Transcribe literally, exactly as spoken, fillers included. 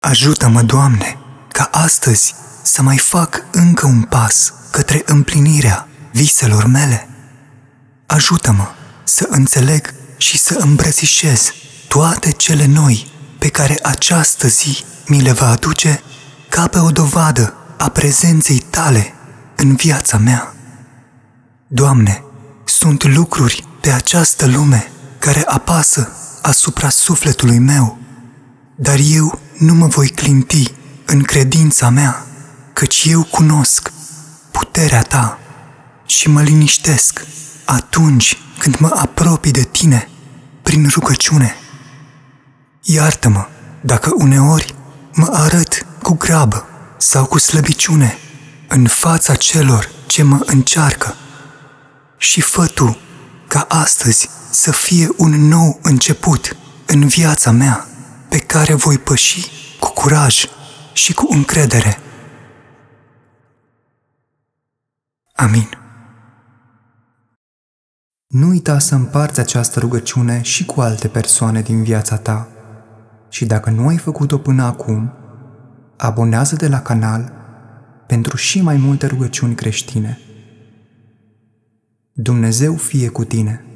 Ajută-mă, Doamne, ca astăzi să mai fac încă un pas către împlinirea viselor mele. Ajută-mă să înțeleg și să îmbrățișez toate cele noi pe care această zi mi le va aduce ca pe o dovadă a prezenței Tale în viața mea. Doamne, sunt lucruri pe această lume care apasă asupra sufletului meu, dar eu nu mă voi clinti în credința mea, căci eu cunosc puterea Ta și mă liniștesc atunci când mă apropii de Tine prin rugăciune. Iartă-mă dacă uneori mă arăt cu grabă sau cu slăbiciune în fața celor ce mă încearcă și fă Tu ca astăzi să fie un nou început în viața mea pe care voi păși cu curaj și cu încredere. Amin. Nu uita să împarți această rugăciune și cu alte persoane din viața ta. Și dacă nu ai făcut-o până acum, abonează-te la canal pentru și mai multe rugăciuni creștine. Dumnezeu fie cu tine!